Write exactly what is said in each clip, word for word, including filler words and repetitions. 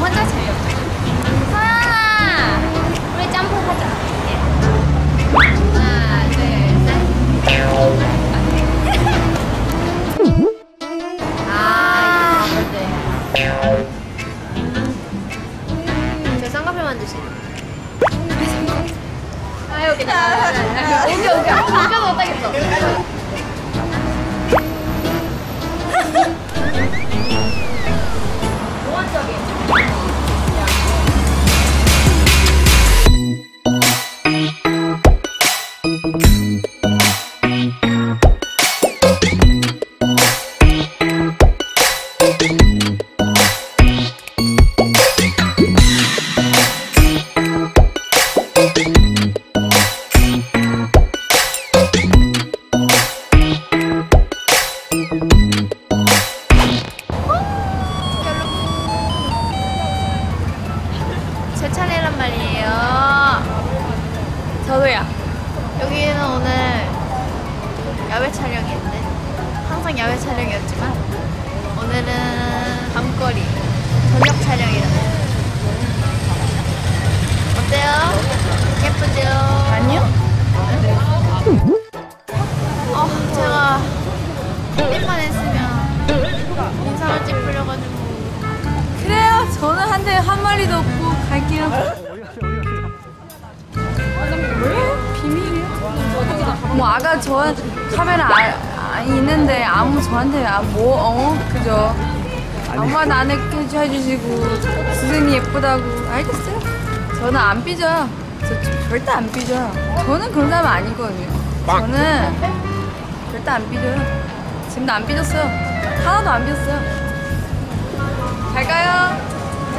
혼자 재미없어. 서연아, 우리 점프하자. 하나, 둘, 셋. 아, 이거 저 쌍꺼풀 만드시. 아, 여기 나. 오케이, 오케이. 웃겨도 못하겠어. 제 차례란 말이에요. 저도야. 여기는 오늘 야외 촬영인데 항상 야외 촬영이었지만 오늘은 밤거리 저녁 촬영이라서 어때요? 예쁘죠? 아니요? 어, 제가 삐만 했으면 인상을 찌푸려가지고. 그래요. 저는 한 대 한 마리도 없고 갈게요. 왜? 비밀이요? 뭐 아까 저 카메라 아, 아, 있는데 아무 저한테 아, 뭐 어? 그죠? 아무 말 안 해주시고 수진이 예쁘다고. 알겠어요. 저는 안 삐져요. 저, 저 절대 안 삐져요. 저는 그런 사람 아니거든요. 저는 절대 안 삐져요. 지금도 안 삐졌어요. 하나도 안 삐졌어요. 잘 가요.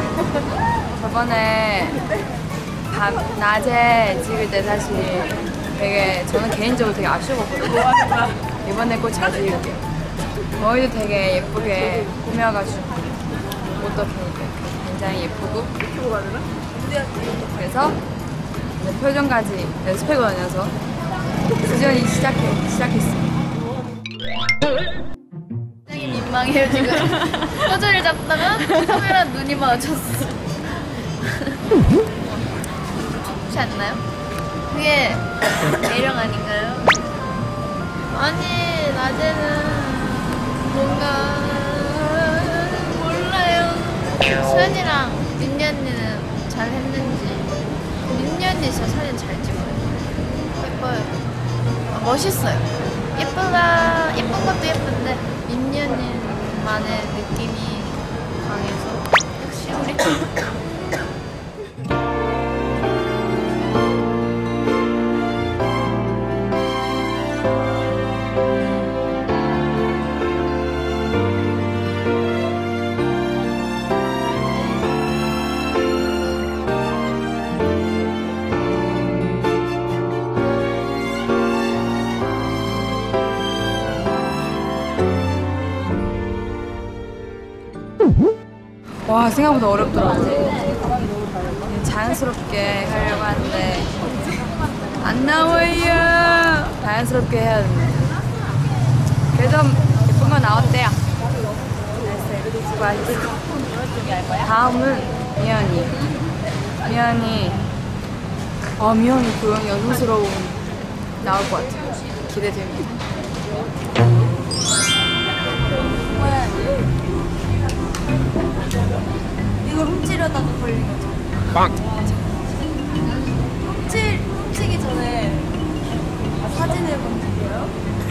저번에 밤, 낮에 찍을 때 사실 되게 저는 개인적으로 되게 아쉬웠거든요. 이번에 꼭 잘 찍을게요. 머리도 되게 예쁘게 꾸며가지고 옷도 굉장히 예쁘고 그래서 표정까지 연습해거든요. 수전이 시작해, 시작했어요. 굉장히 민망해요 지금. 포즈를 잡다가 카메라 눈이 마주쳤어. 좋지 않나요? 그게 매력 아닌가요? 아니 낮에는 뭔가 몰라요. 수연이랑 민니 언니는 잘 했는지. 민니 언니 진짜 사진 잘 찍어요. 예뻐요. 아, 멋있어요. 예쁘다. 예쁜 것도 예쁜데 민니 언니만의 느낌이 강해서 역시 우리 와, 생각보다 어렵더라고요. 자연스럽게 하려고 하는데 안 나와요. 자연스럽게 해야 되는데 그래도 예쁜 거 나왔대요. 수고하셨어요. 다음은 미연이. 미연이 아 미연이 그런 여성스러운 나올 것 같아요. 기대됩니다. 이거 훔치려다가 걸린 거죠? 빵! 훔치, 훔치기 전에 사진을 먼저 보여요?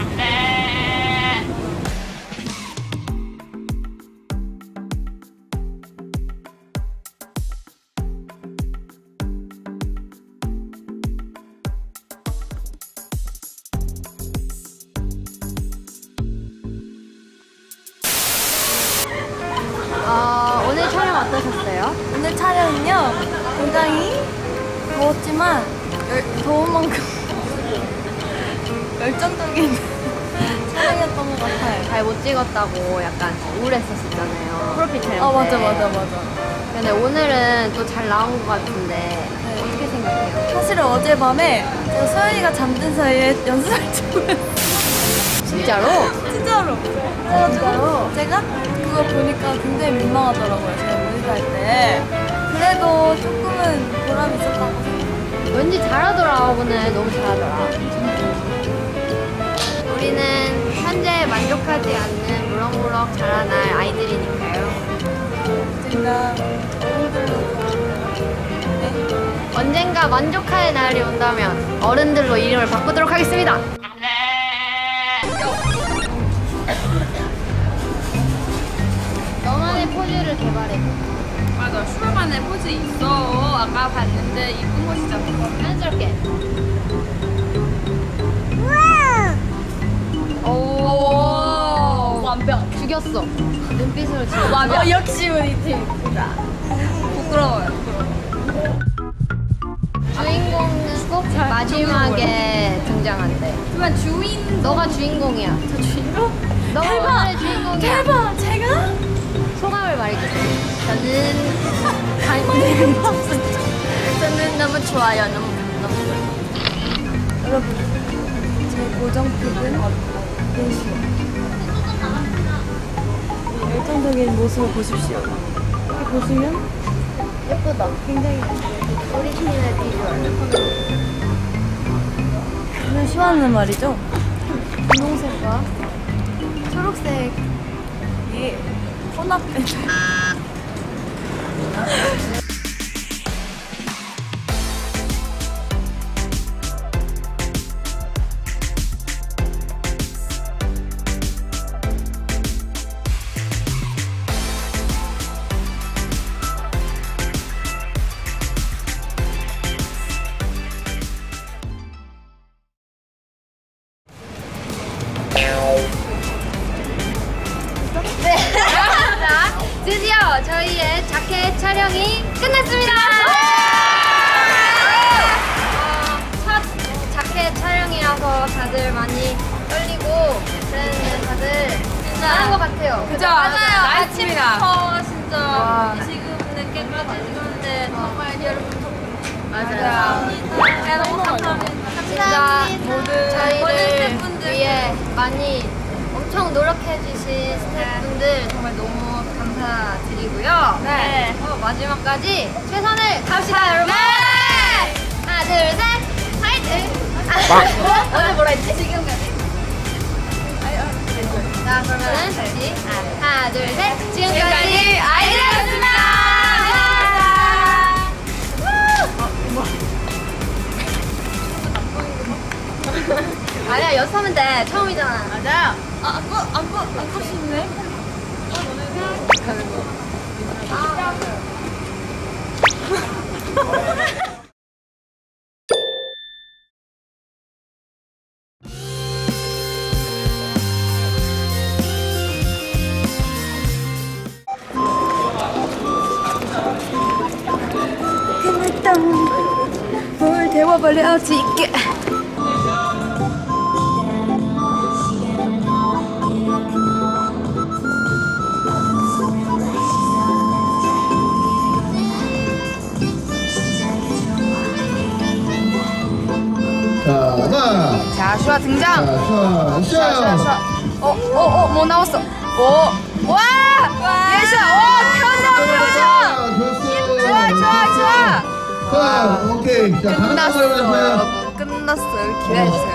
어, 오늘 촬영 어떠셨어요? 오늘 촬영은요 굉장히 더웠지만 열, 더운 만큼 열정적인 촬영이었던 것 같아요. 잘 못 찍었다고 약간 우울했었잖아요. 프로필 촬영 때. 아 맞아 맞아 맞아. 근데 오늘은 또 잘 나온 것 같은데 네. 어떻게 생각해요? 사실은 어젯밤에 제가 소연이가 잠든 사이에 연습을 찍고 진짜로? 진짜로. 그래가지고 제가 그거 보니까 굉장히 민망하더라고요. 제가 할 때. 그래도 조금은 보람이 있었다고 생각해. 왠지 잘하더라 오늘. 너무 잘하더라. 우리는 현재 만족하지 않는 무럭무럭 자라날 아이들이니까요. 언젠가 어른들로 언젠가 만족할 날이 온다면 어른들로 이름을 바꾸도록 하겠습니다. 너만의 포즈를 개발해. 맞아, 슈가만의 포즈 있어. 아까 봤는데 이쁜 포즈잖아. 자연스럽게. 오, 완벽. 죽였어. 눈빛으로 죽였어. 완벽. 역시 우리 팀이다. 부끄러워요. 주인공은 꼭 마지막에 등장한대. 그만 주인. 너가 주인공이야. 저 주인공? 너가 오늘의 주인공이야. 대박, 제가? 소감을 말해주세요. 저는 간 저는 너무 좋아요. 너무 너무 좋아요. 여러분, 제 고정 픽은 예시. 이 열정적인 모습을 보십시오. 이렇게 보시면 예쁘다. 굉장히 우리 팀의 비주얼. 저는 싫어하는 말이죠. 분홍색과 초록색. 이 혼합. 자, 드디어 저희의 자켓 촬영이 끝났습니다. 어, 첫 자켓 촬영이라서 다들 많이 떨리고 그랬는데 다들 잘한 것 같아요. 그죠? 맞아요. 나이스입니다. 아침부터 진짜 와. 지금 늦게까지 찍었는데 정말 여러분 덕분에 맞아요. 네, 너무 감사합니다. 진짜 모든 저희를 위해 많이 엄청 노력해주신 스태프분들 정말 너무 감사드리고요. 네. 어, 마지막까지 최선을 다합시다, 여러분. 하나, 둘, 셋, 화이팅! 오늘 뭐라 했지? 지금까지. 자, 그러면은 다시 하나, 둘, 셋. 지금까지 아이들이었습니다. 아니야, 연습하면 돼. 처음이잖아. 맞아요. 아, 안 꺼, 안 꺼, 안 꺼시네. 끝났다. 뭘 데워버려야지. 자, 하나. 자, 슈아 등장. 자, 슈아, 슈아, 슈아, 슈아. 슈아. 어, 어, 어, 뭐 나왔어? 오, 와! 예슈아, 오, 표정, 표정! 좋았어. 좋아, 좋아, 좋아! 자, 오케이. 자, 다음 거 해보자, 끝났어, 슈아. 여러분. 끝났어요. 기대해주세요.